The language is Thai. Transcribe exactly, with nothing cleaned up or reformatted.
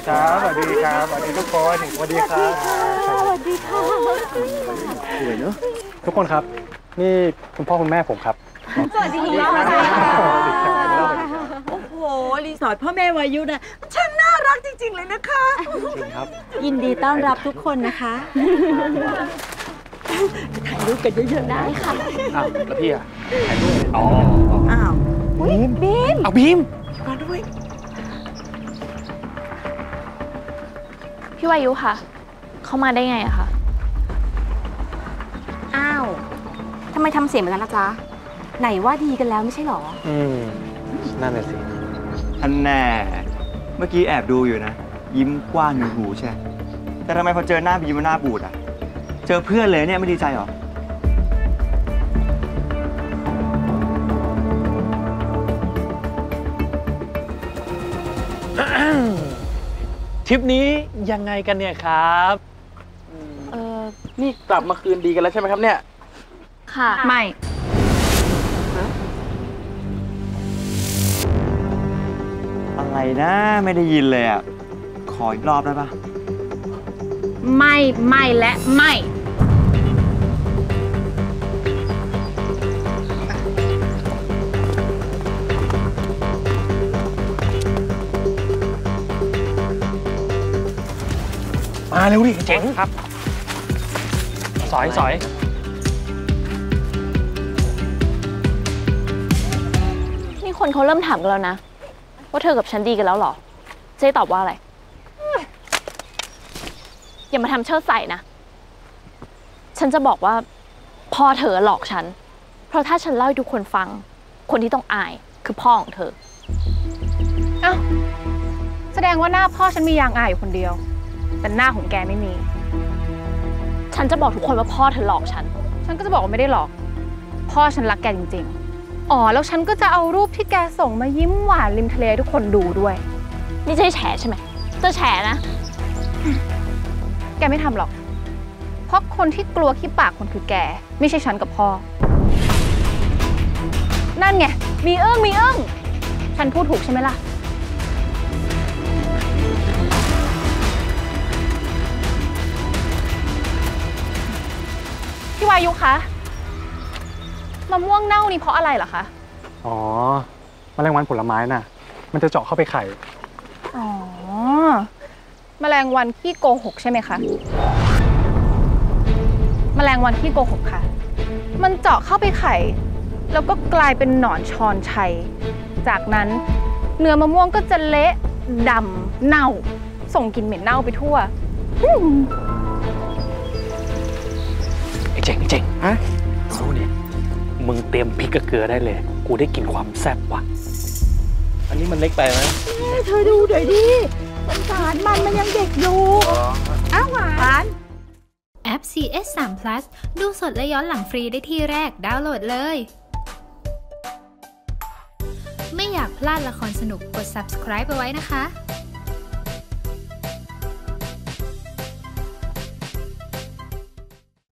ครับสวัสดีครับสวัสดีทุกคนสวัสดีครับสวัสดีค่ะสวยเนอะทุกคนครับนี่คุณพ่อคุณแม่ผมครับสวัสดีค่ะโอ้โหรีสอร์ทพ่อแม่วายุนะช่างน่ารักจริงๆเลยนะคะจริงครับยินดีต้อนรับทุกคนนะคะถ่ายรูปกันเยอะๆได้ค่ะอ้าวแล้วพี่อะถ่ายรูปอ๋ออ้าวบีมบีมเอาบีมมาด้วยพี่วายุค่ะเขามาได้ไงอะคะอ้าวทำไมทำเสียงแบบนั้นล่ะจ๊ะไหนว่าดีกันแล้วไม่ใช่หรออืมนั่นแหละสิท่านแน่เมื่อกี้แอบดูอยู่นะยิ้มกว้างหนึ่งหูใช่แต่ทำไมพอเจอหน้าบีมหน้าบูดอ่ะเจอเพื่อนเลยเนี่ยไม่ดีใจหรอทริปนี้ยังไงกันเนี่ยครับเออนี่กลับมาคืนดีกันแล้วใช่ไหมครับเนี่ยค่ะไม่อะไรนะไม่ได้ยินเลยอ่ะขออีกรอบได้ปะไม่ไม่และไม่มาเร็วดิเจ๋งครับสอยสอยนี่คนเขาเริ่มถามกันแล้วนะว่าเธอกับฉันดีกันแล้วหรอเจ๊ตอบว่าอะไรอย่ามาทำเชิดใส่นะฉันจะบอกว่าพ่อเธอหลอกฉันเพราะถ้าฉันเล่าให้ทุกคนฟังคนที่ต้องอายคือพ่อของเธออ้าวแสดงว่าหน้าพ่อฉันมียางอายอยู่คนเดียวแต่หน้าของแกไม่มีฉันจะบอกทุกคนว่าพ่อเธอหลอกฉันฉันก็จะบอกว่าไม่ได้หลอกพ่อฉันรักแกจริงๆอ๋อแล้วฉันก็จะเอารูปที่แกส่งมายิ้มหวานริมทะเลทุกคนดูด้วยนี่จะให้แฉใช่ไหมจะแฉนะแกไม่ทำหรอกเพราะคนที่กลัวขี้ปากคนคือแกไม่ใช่ฉันกับพ่อนั่นไงมีเอิ้งมีเอิ้งฉันพูดถูกใช่ไหมล่ะพี่วายุคะมะม่วงเน่านี่เพราะอะไรเหรอคะอ๋อแมลงวันผลไม้น่ะมันจะเจาะเข้าไปไข่อ๋อแมลงวันขี้โกหกใช่ไหมคะแมลงวันขี้โกหกค่ะมันเจาะเข้าไปไข่แล้วก็กลายเป็นหนอนชอนชัยจากนั้นเนื้อมะม่วงก็จะเละดำเน่าส่งกลิ่นเหม็นเน่าไปทั่วไอ้เจ๋งไอ้เจ๋งฮะเขาเนี่ยมึงเตรียมพริกกับเกลือได้เลยกูได้กินความแซ่บว่ะอันนี้มันเล็กไปไหมเธอดูหน่อยดิสงสารมันมันยังเด็กอยู่อ้าวหวานแอป ซี เอส สาม Plus ดูสดและย้อนหลังฟรีได้ที่แรกดาวน์โหลดเลยไม่อยากพลาดละครสนุกกด ซับสไครบ์ เอาไว้นะคะ